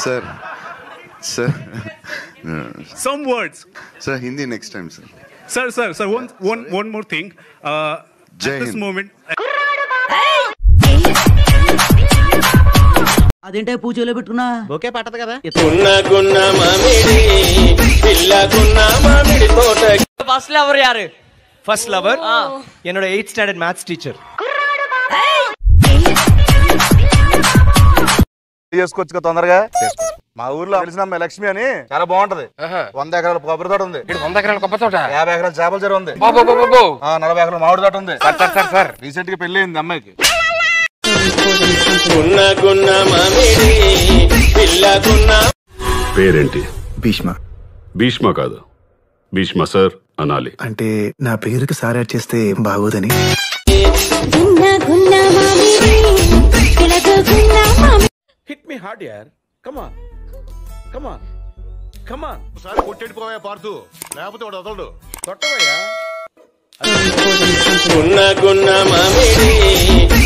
Sir. Sir. Some words. Sir, Hindi next time, sir. Sir. One more thing. Jai at this Hind. moment. అదేంటే పూజలో పెట్టుకున్నా okay పట్టదు కదా. First lover యారు? First lover என்னோட 8th standard maths teacher. చేసుకోవచ్చు తొందరగా. మా ఊర్లో తెలిసిన అమ్మాయి లక్ష్మి అని చాలా బాగుంటది. 100 ఎకరాల కొబ్బరి తోట ఉంది. 100 ఎకరాల కొబ్బరి తోట, 50 ఎకరాల చేపల చెరువు ఉంది, 40 ఎకరాల మామిడి తోట ఉంది. సార్ రీసెంట్ గా పెళ్లి అయింది అమ్మాయికి. పేరేంటి? భీష్మ. భీష్మ కాదు, భీష్మ సార్ అనాలి. అంటే నా పేరుకి సార్ యాడ్ చేస్తే బాగోదని. హిట్ మీ హార్డ్ యార్. Come on come on come on. ఒకసారి కొట్టెడిపోయా పార్తు, లేకపోతే వాడు వదలడు. కొట్టవయ్యా.